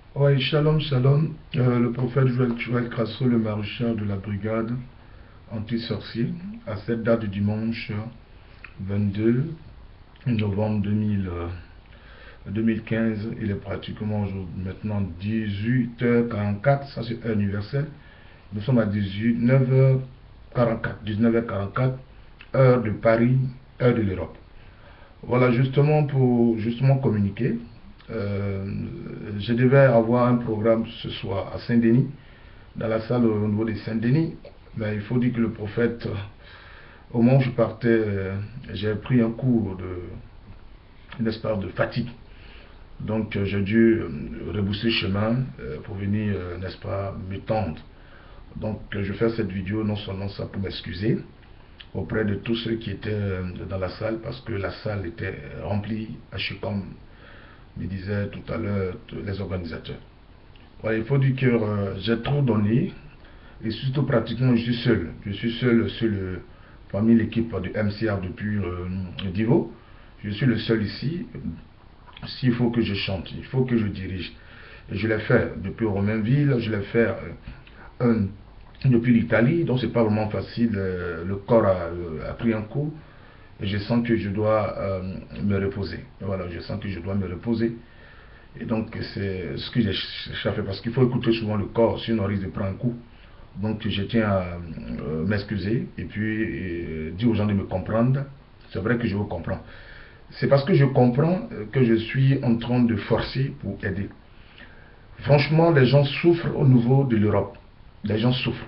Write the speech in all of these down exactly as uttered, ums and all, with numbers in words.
Oui, shalom, shalom. Euh, le prophète Joël, Joël Crasso, le maréchal de la brigade anti-sorcier, à cette date du dimanche vingt-deux novembre deux mille, euh, deux mille quinze, il est pratiquement maintenant dix-huit heures quarante-quatre, ça c'est heure universelle. Nous sommes à dix-neuf heures quarante-quatre, dix-neuf heures quarante-quatre, heure de Paris, heure de l'Europe. Voilà, justement pour justement communiquer. Euh, je devais avoir un programme ce soir à Saint-Denis, dans la salle au niveau de Saint-Denis, mais il faut dire que le prophète, au moment où je partais, euh, j'ai pris un coup de, n'est-ce pas, de fatigue. Donc euh, j'ai dû euh, rebousser chemin euh, pour venir, euh, n'est-ce pas, me tendre. Donc euh, je fais cette vidéo non seulement ça pour m'excuser auprès de tous ceux qui étaient euh, dans la salle, parce que la salle était remplie, comme me disaient tout à l'heure les organisateurs. Ouais, il faut dire que euh, j'ai trop donné, et surtout pratiquement je suis seul. Je suis seul sur le, parmi l'équipe de M C R depuis euh, Divo. Je suis le seul ici. S'il faut que je chante, il faut que je dirige. Et je l'ai fait depuis Romainville, je l'ai fait euh, depuis l'Italie, donc c'est pas vraiment facile. Euh, le corps a, euh, a pris un coup. Et je sens que je dois euh, me reposer. Voilà, je sens que je dois me reposer. Et donc, c'est ce que j'ai fait, parce qu'il faut écouter souvent le corps, sinon on risque de prendre un coup. Donc, je tiens à euh, m'excuser et puis euh, dire aux gens de me comprendre. C'est vrai que je vous comprends. C'est parce que je comprends que je suis en train de forcer pour aider. Franchement, les gens souffrent au niveau de l'Europe. Les gens souffrent.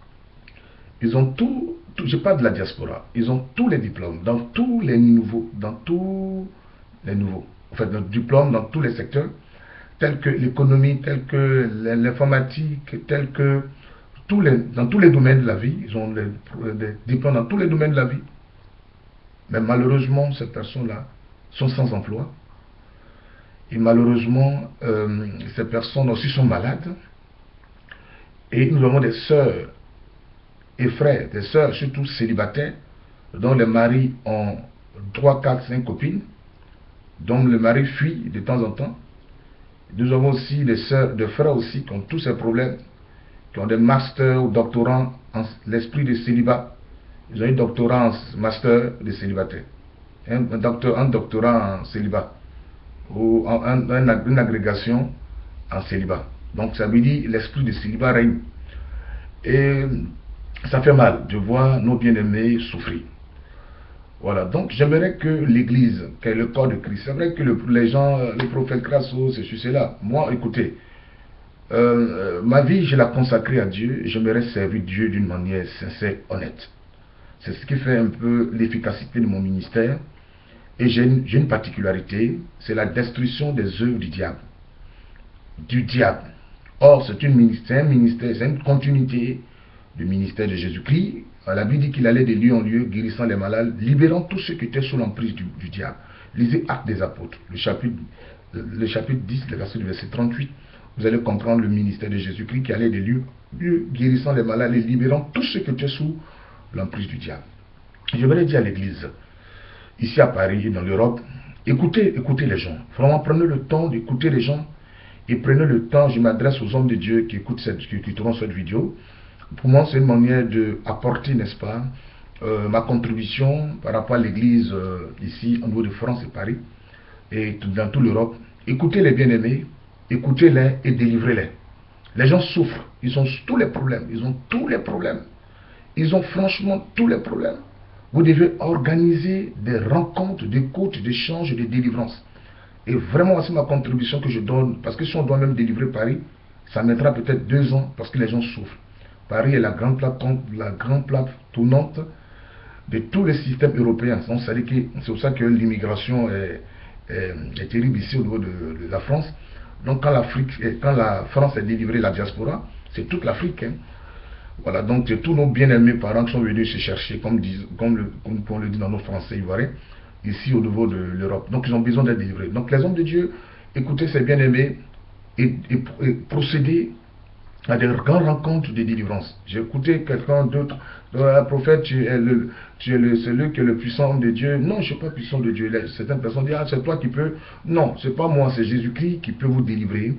Ils ont tout, tout je parle de la diaspora, ils ont tous les diplômes, dans tous les nouveaux, dans tous les nouveaux, en fait, notre diplôme dans tous les secteurs, tels que l'économie, tels que l'informatique, tels que tous les, dans tous les domaines de la vie, ils ont les, les diplômes dans tous les domaines de la vie. Mais malheureusement, ces personnes-là sont sans emploi. Et malheureusement, euh, ces personnes aussi sont malades. Et nous avons des sœurs et frères, des sœurs, surtout célibataires, dont les maris ont trois, quatre, cinq copines, dont le mari fuit de temps en temps. Nous avons aussi des sœurs, des frères aussi qui ont tous ces problèmes, qui ont des masters ou doctorants en l'esprit de célibat. Ils ont un doctorat en master de célibataire, un, un, docteur, un doctorat en célibat, ou en, un, un, une agrégation en célibat. Donc ça veut dire l'esprit de célibat règne. Et ça fait mal de voir nos bien-aimés souffrir. Voilà, donc j'aimerais que l'Église, qui est le corps de Christ, c'est vrai que le, les gens, le prophète Crasso, c'est cela. Moi, écoutez, euh, ma vie, je l'ai consacrée à Dieu. J'aimerais servir Dieu d'une manière sincère, honnête. C'est ce qui fait un peu l'efficacité de mon ministère. Et j'ai une, une particularité, c'est la destruction des œuvres du diable. Du diable. Or, c'est un ministère, c'est une continuité du ministère de Jésus-Christ. La Bible dit qu'il allait de lieu en lieu, guérissant les malades, libérant tous ceux qui étaient sous l'emprise du, du diable. Lisez Actes des Apôtres, le chapitre, le chapitre dix, le verset, le verset trente-huit. Vous allez comprendre le ministère de Jésus-Christ qui allait de lieu en lieu, guérissant les malades et libérant tous ceux qui étaient sous l'emprise du diable. Je vais le dire à l'Église, ici à Paris et dans l'Europe, écoutez, écoutez les gens. Vraiment, prenez le temps d'écouter les gens et prenez le temps, je m'adresse aux hommes de Dieu qui écoutent cette, qui écouteront cette vidéo. Pour moi, c'est une manière d'apporter, n'est-ce pas, euh, ma contribution par rapport à l'Église euh, ici, au niveau de France et Paris, et dans toute l'Europe. Écoutez les bien-aimés, écoutez-les et délivrez-les. Les gens souffrent, ils ont tous les problèmes, ils ont tous les problèmes. Ils ont franchement tous les problèmes. Vous devez organiser des rencontres, des coachs, d'échanges et de délivrances. Et vraiment, c'est ma contribution que je donne, parce que si on doit même délivrer Paris, ça mettra peut-être deux ans, parce que les gens souffrent. Paris est la grande plaque, la grande plaque tournante de tous les systèmes européens. C'est pour ça que l'immigration est, est, est terrible ici au niveau de, de la France. Donc quand, l'Afrique, quand la France a délivré la diaspora, c'est toute l'Afrique. Hein. Voilà, donc c'est tous nos bien-aimés parents qui sont venus se chercher, comme, disent, comme, le, comme on le dit dans nos français ivoiriens, ici au niveau de l'Europe. Donc ils ont besoin d'être délivrés. Donc les hommes de Dieu, écoutez ces bien-aimés et, et, et procédez à des grandes rencontres de délivrance. J'ai écouté quelqu'un d'autre, un prophète, tu es, le, tu es le, celui qui est le puissant homme de Dieu. Non, je ne suis pas puissant de Dieu. Certaines personnes disent, ah, c'est toi qui peux. Non, ce n'est pas moi, c'est Jésus-Christ qui peut vous délivrer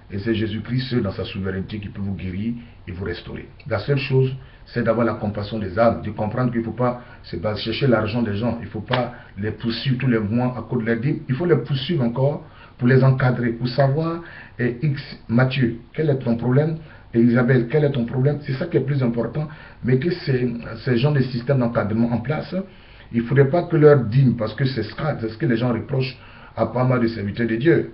Et c'est Jésus-Christ seul dans sa souveraineté qui peut vous guérir et vous restaurer. La seule chose, c'est d'avoir la compassion des âmes, de comprendre qu'il ne faut pas chercher l'argent des gens, il ne faut pas les poursuivre tous les mois à cause de leur dîme. Il faut les poursuivre encore pour les encadrer, pour savoir, et X, Matthieu, quel est ton problème? Et Isabelle, quel est ton problème? C'est ça qui est plus important. Mais que ces, ces gens de système d'encadrement en place, il ne faudrait pas que leur dîme, parce que c'est ce que les gens reprochent à pas mal de serviteurs de Dieu.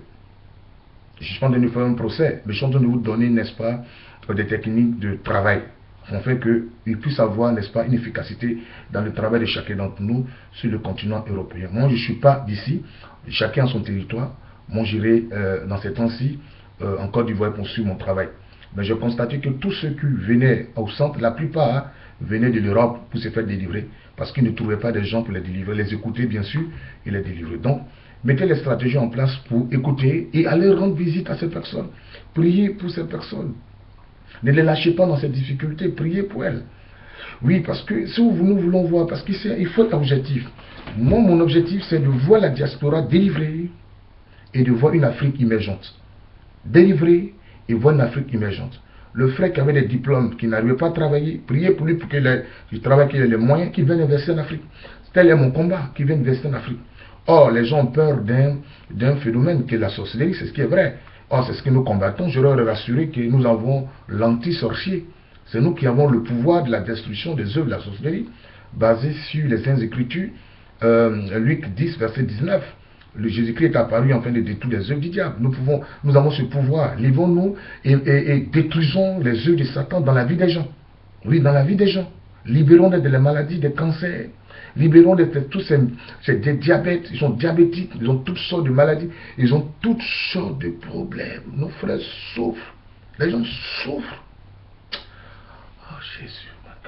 Je suis en train de nous faire un procès, mais je suis en train de vous donner, n'est-ce pas, des techniques de travail. On fait qu'ils puissent avoir, n'est-ce pas, une efficacité dans le travail de chacun d'entre nous sur le continent européen. Moi, je ne suis pas d'ici, chacun a son territoire. Moi, j'irai euh, dans ces temps-ci, euh, en Côte d'Ivoire, poursuivre mon travail. Mais j'ai constaté que tous ceux qui venaient au centre, la plupart hein, venaient de l'Europe pour se faire délivrer, parce qu'ils ne trouvaient pas des gens pour les délivrer, les écouter bien sûr, et les délivrer. Donc, mettez les stratégies en place pour écouter et aller rendre visite à ces personnes. Priez pour ces personnes. Ne les lâchez pas dans ces difficultés, priez pour elles. Oui, parce que si nous voulons voir, parce qu'il faut un objectif. Moi, mon objectif, c'est de voir la diaspora délivrée et de voir une Afrique émergente. Délivrer et voir une Afrique émergente. Le frère qui avait des diplômes, qui n'arrivait pas à travailler, priez pour lui pour qu'il ait, qu'il travaille, qu'il ait les moyens, qu'il vienne investir en Afrique. Tel est mon combat, qu'il vienne investir en Afrique. Or, les gens ont peur d'un phénomène qui est la sorcellerie, c'est ce qui est vrai. Or, c'est ce que nous combattons. Je leur ai rassuré que nous avons l'anti-sorcier. C'est nous qui avons le pouvoir de la destruction des œuvres de la sorcellerie, basé sur les Saintes Écritures, euh, Luc dix, verset dix-neuf. Le Jésus-Christ est apparu en train de détruire les œuvres du diable. Nous, pouvons, nous avons ce pouvoir. Livrons-nous et, et, et détruisons les œuvres de Satan dans la vie des gens. Oui, dans la vie des gens. Libérons-les de la maladie, des cancers. Libérons de tous ces, ces des diabètes. Ils sont diabétiques, ils ont toutes sortes de maladies. Ils ont toutes sortes de problèmes. Nos frères souffrent. Les gens souffrent. Oh Jésus, my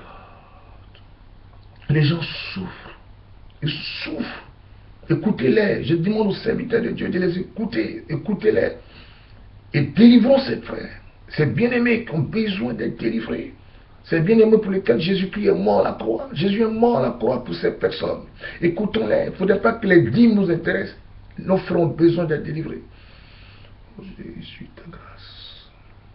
God. Les gens souffrent. Ils souffrent. Écoutez-les. Je demande aux serviteurs de Dieu de les écouter. Écoutez-les. Et délivrons ces frères. Ces bien-aimés qui ont besoin d'être délivrés. Ces bien-aimés pour lesquels Jésus-Christ est mort à la croix. Jésus est mort à la croix pour ces personnes. Écoutons-les. Il ne faudrait pas que les dîmes nous intéressent. Nos frères ont besoin d'être délivrés. Oh Jésus, ta grâce.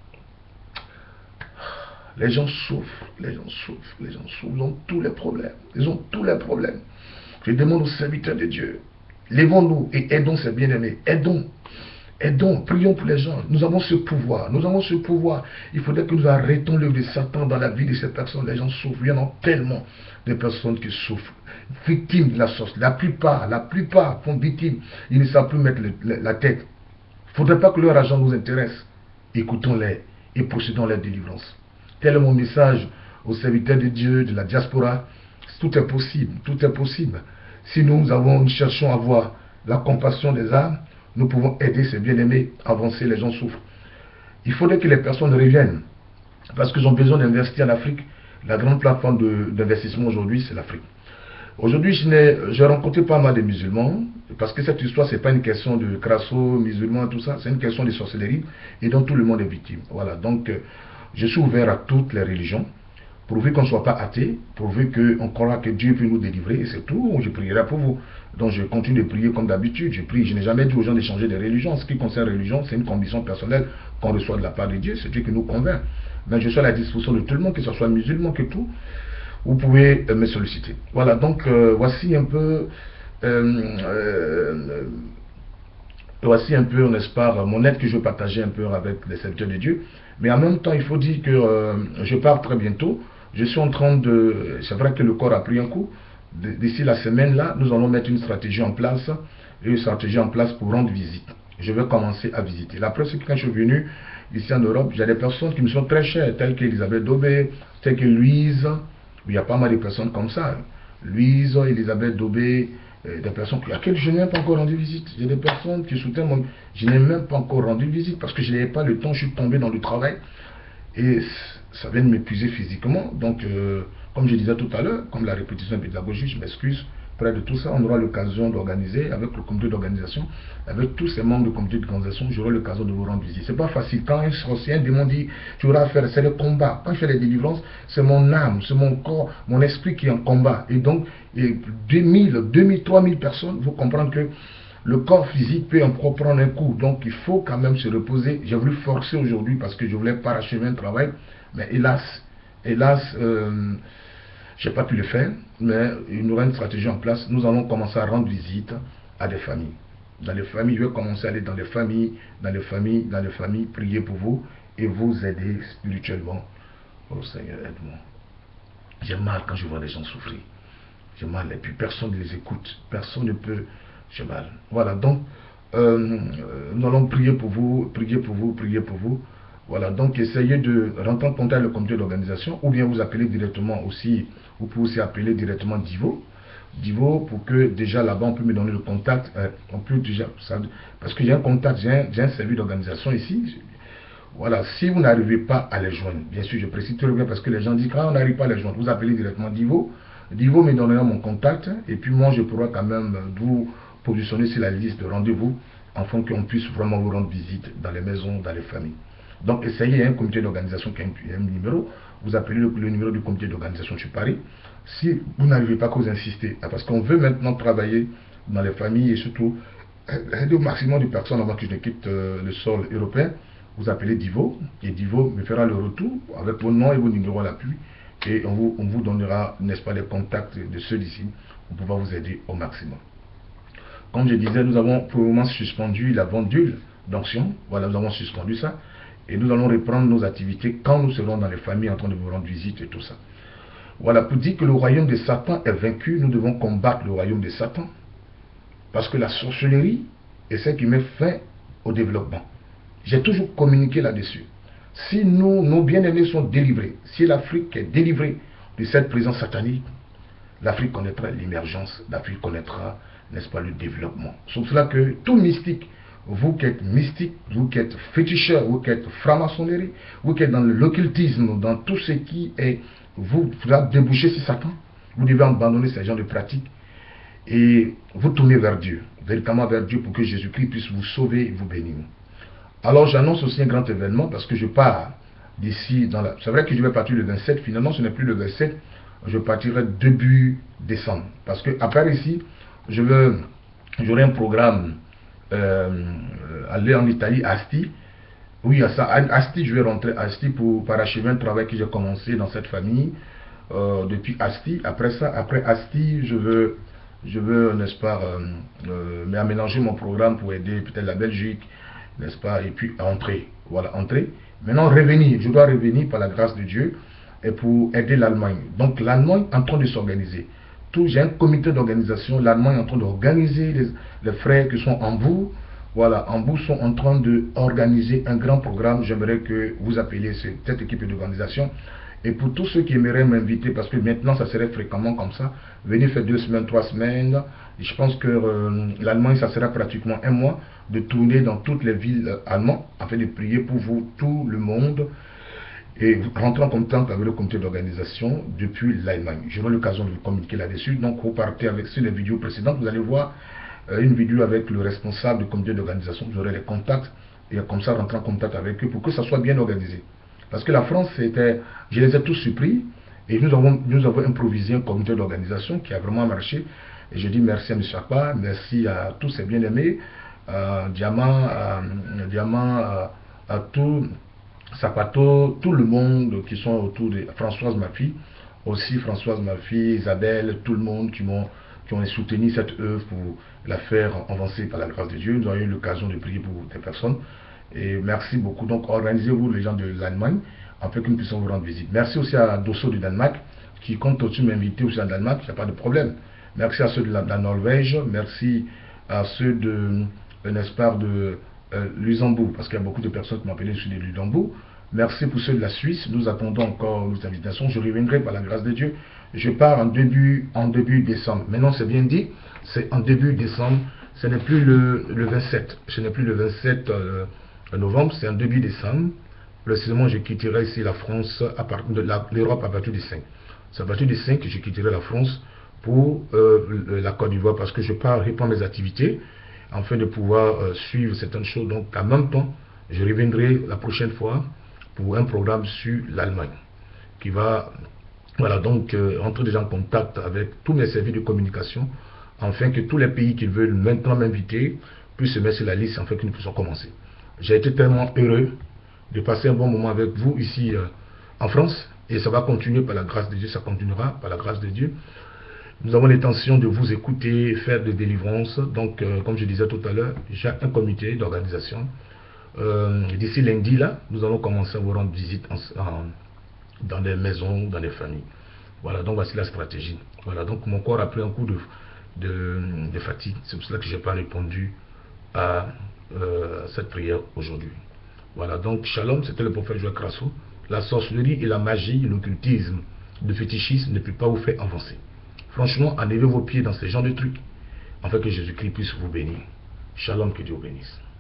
Les gens souffrent. Les gens souffrent. Les gens souffrent. Ils ont tous les problèmes. Ils ont tous les problèmes. Je demande aux serviteurs de Dieu, lèvons-nous et aidons ces bien-aimés. Aidons, aidons, prions pour les gens. Nous avons ce pouvoir, nous avons ce pouvoir. Il faudrait que nous arrêtons l'œuvre de Satan dans la vie de ces personnes. Les gens souffrent, il y en a tellement de personnes qui souffrent, victimes de la sorte. La plupart, la plupart sont victimes. Ils ne savent plus mettre le, le, la tête. Il ne faudrait pas que leur argent nous intéresse. Écoutons-les et procédons à leur délivrance. Tel est mon message aux serviteurs de Dieu, de la diaspora. Tout est possible, tout est possible. Si nous, avons, nous cherchons à avoir la compassion des âmes, nous pouvons aider ces bien-aimés à avancer, les gens souffrent. Il faudrait que les personnes reviennent, parce qu'ils ont besoin d'investir en Afrique. La grande plateforme d'investissement aujourd'hui, c'est l'Afrique. Aujourd'hui, j'ai rencontré pas mal de musulmans, parce que cette histoire, ce n'est pas une question de crasso, musulmans, tout ça, c'est une question de sorcellerie, et dont tout le monde est victime. Voilà, donc je suis ouvert à toutes les religions, pourvu qu'on ne soit pas athée, pourvu qu'on croit que Dieu peut nous délivrer, et c'est tout, je prierai pour vous. Donc je continue de prier comme d'habitude, je prie, je n'ai jamais dit aux gens de changer de religion. Ce qui concerne la religion, c'est une conviction personnelle qu'on reçoit de la part de Dieu, c'est Dieu qui nous convainc. Mais je suis à la disposition de tout le monde, que ce soit musulman, que tout, vous pouvez euh, me solliciter. Voilà, donc euh, voici un peu, euh, euh, voici un peu, n'est-ce pas, mon aide que je veux partager un peu avec les serviteurs de Dieu. Mais en même temps, il faut dire que euh, je pars très bientôt. Je suis en train de... C'est vrai que le corps a pris un coup. D'ici la semaine, là, nous allons mettre une stratégie en place. Une stratégie en place pour rendre visite. Je vais commencer à visiter. La preuve, c'est que quand je suis venu ici en Europe, j'ai des personnes qui me sont très chères, telles qu'Elisabeth Dobé, telles que Louise. Il y a pas mal de personnes comme ça. Louise, Elisabeth Dobé, des personnes à qui je n'ai même pas encore rendu visite. J'ai des personnes qui soutiennent mon... Je n'ai même pas encore rendu visite parce que je n'avais pas le temps, je suis tombé dans le travail. Et ça vient de m'épuiser physiquement. Donc, euh, comme je disais tout à l'heure, comme la répétition pédagogique, je m'excuse. Près de tout ça, on aura l'occasion d'organiser avec le comité d'organisation, avec tous ces membres du comité d'organisation, j'aurai l'occasion de vous rendre visite. C'est pas facile. Quand un sorcier, un démon dit, tu auras à faire, c'est le combat. Quand je fais les délivrances, c'est mon âme, c'est mon corps, mon esprit qui est en combat. Et donc, et deux mille, deux mille, trois mille personnes, vous comprenez que le corps physique peut encore prendre un coup. Donc il faut quand même se reposer. J'ai voulu forcer aujourd'hui parce que je voulais parachever un travail. Mais hélas, hélas, euh, je n'ai pas pu le faire. Mais il y aura une stratégie en place. Nous allons commencer à rendre visite à des familles. Dans les familles, je vais commencer à aller dans les familles, dans les familles, dans les familles, prier pour vous et vous aider spirituellement. Oh Seigneur, aide-moi. J'ai mal quand je vois les gens souffrir. J'ai mal et puis personne ne les écoute. Personne ne peut. J'ai mal. Voilà, donc euh, nous allons prier pour vous, prier pour vous, prier pour vous. Voilà, donc essayez de rentrer en contact avec le comité d'organisation ou bien vous appelez directement aussi, vous pouvez aussi appeler directement Divo. Divo pour que déjà là-bas on peut me donner le contact. Euh, on peut déjà, ça, parce que j'ai un contact, j'ai un, un service d'organisation ici. Voilà, si vous n'arrivez pas à les joindre, bien sûr, je précise très bien parce que les gens disent quand on n'arrive pas à les joindre, vous appelez directement Divo. Divo me donnera mon contact et puis moi je pourrai quand même vous positionner sur la liste de rendez-vous afin qu'on puisse vraiment vous rendre visite dans les maisons, dans les familles. Donc essayez, il y a un comité d'organisation qui a un, un numéro, vous appelez le, le numéro du comité d'organisation sur Paris. Si vous n'arrivez pas, que vous insistez, parce qu'on veut maintenant travailler dans les familles et surtout aider au maximum de personnes avant que je ne quitte euh, le sol européen. Vous appelez Divo et Divo me fera le retour avec vos noms et vos numéros à l'appui et on vous, on vous donnera, n'est-ce pas, les contacts de ceux d'ici pour pouvoir vous aider au maximum. Comme je disais, nous avons pour le moment suspendu la vente d'huile d'onction. Voilà, nous avons suspendu ça et nous allons reprendre nos activités quand nous serons dans les familles en train de vous rendre visite et tout ça. Voilà, pour dire que le royaume de Satan est vaincu, nous devons combattre le royaume de Satan parce que la sorcellerie est celle qui met fin au développement. J'ai toujours communiqué là-dessus. Si nous, nos bien-aimés sont délivrés, si l'Afrique est délivrée de cette présence satanique, l'Afrique connaîtra l'émergence, l'Afrique connaîtra, n'est-ce pas, le développement. C'est pour cela que tout mystique, vous qui êtes mystique, vous qui êtes féticheur, vous qui êtes franc-maçonnerie, vous qui êtes dans l'occultisme, dans tout ce qui est, vous, vous avez débouché sur Satan, vous devez abandonner ces genres de pratiques et vous tourner vers Dieu, véritablement vers Dieu pour que Jésus-Christ puisse vous sauver et vous bénir. Alors j'annonce aussi un grand événement parce que je pars d'ici dans la... C'est vrai que je vais partir le vingt-sept, finalement ce n'est plus le vingt-sept, je partirai début décembre. Parce que après ici, je veux, j'aurai un programme, euh, aller en Italie, à Asti. Oui, à ça, à Asti, je vais rentrer à Asti pour parachever un travail que j'ai commencé dans cette famille euh, depuis Asti. Après ça, après Asti, je veux, je veux, n'est-ce pas, euh, euh, m'aménager mon programme pour aider peut-être la Belgique, n'est-ce pas, et puis entrer, voilà, entrer. Maintenant, revenir, je dois revenir par la grâce de Dieu et pour aider l'Allemagne. Donc, l'Allemagne est en train de s'organiser. Tout, j'ai un comité d'organisation, l'Allemagne est en train d'organiser, les, les frères qui sont en Hambourg, voilà, Hambourg sont en train d'organiser un grand programme. J'aimerais que vous appeliez cette équipe d'organisation. Et pour tous ceux qui aimeraient m'inviter, parce que maintenant ça serait fréquemment comme ça, venez faire deux semaines, trois semaines. Et je pense que euh, l'Allemagne, ça sera pratiquement un mois de tourner dans toutes les villes euh, allemandes, afin de prier pour vous, tout le monde, et rentrer en contact avec le comité d'organisation depuis l'Allemagne. J'aurai l'occasion de vous communiquer là-dessus. Donc vous partez avec sur les vidéos précédentes, vous allez voir euh, une vidéo avec le responsable du comité d'organisation, vous aurez les contacts, et comme ça rentrer en contact avec eux pour que ça soit bien organisé. Parce que la France, c'était, je les ai tous surpris et nous avons, nous avons improvisé un comité d'organisation qui a vraiment marché. Et je dis merci à M. Akpa, merci à tous ces bien-aimés, à Diamant, à, Diamant, à, à tout, Sapato, tout le monde qui sont autour de Françoise, ma fille, aussi Françoise, ma fille, Isabelle, tout le monde qui m'ont qui ont soutenu cette œuvre pour la faire avancer par la grâce de Dieu. Nous avons eu l'occasion de prier pour des personnes. Et merci beaucoup. Donc, organisez-vous, les gens de l'Allemagne, afin que nous puissions vous rendre visite. Merci aussi à Dosso du Danemark, qui compte aussi m'inviter aussi en Danemark, il n'y a pas de problème. Merci à ceux de la, de la Norvège, merci à ceux de, n'est-ce pas, de euh, Luxembourg, parce qu'il y a beaucoup de personnes qui m'ont appelé sur de Luxembourg. Merci pour ceux de la Suisse, nous attendons encore nos invitations. Je reviendrai par la grâce de Dieu. Je pars en début, en début décembre. Maintenant, c'est bien dit, c'est en début décembre, ce n'est plus le, le vingt-sept, ce n'est plus le vingt-sept euh, novembre, c'est en début décembre. Précisément, je quitterai ici la France, à partir de l'Europe à partir du cinq. C'est à partir du cinq que je quitterai la France pour euh, la Côte d'Ivoire parce que je pars reprendre mes activités afin de pouvoir euh, suivre certaines choses. Donc, en même temps, je reviendrai la prochaine fois pour un programme sur l'Allemagne qui va, voilà, donc euh, entrer déjà en contact avec tous mes services de communication afin que tous les pays qui veulent maintenant m'inviter puissent se mettre sur la liste afin que nous puissions commencer. J'ai été tellement heureux de passer un bon moment avec vous ici euh, en France, et ça va continuer par la grâce de Dieu, ça continuera par la grâce de Dieu. Nous avons l'intention de vous écouter, faire des délivrances. Donc, euh, comme je disais tout à l'heure, j'ai un comité d'organisation. Euh, D'ici lundi, là, nous allons commencer à vous rendre visite en, en, dans des maisons, dans des familles. Voilà, donc voici la stratégie. Voilà, donc mon corps a pris un coup de, de, de fatigue. C'est pour cela que je n'ai pas répondu à euh, cette prière aujourd'hui. Voilà, donc Shalom, c'était le prophète Joël Crasso. La sorcellerie et la magie, l'occultisme, le fétichisme ne peut pas vous faire avancer. Franchement, enlevez vos pieds dans ce genre de trucs, afin que Jésus-Christ puisse vous bénir. Shalom, que Dieu vous bénisse.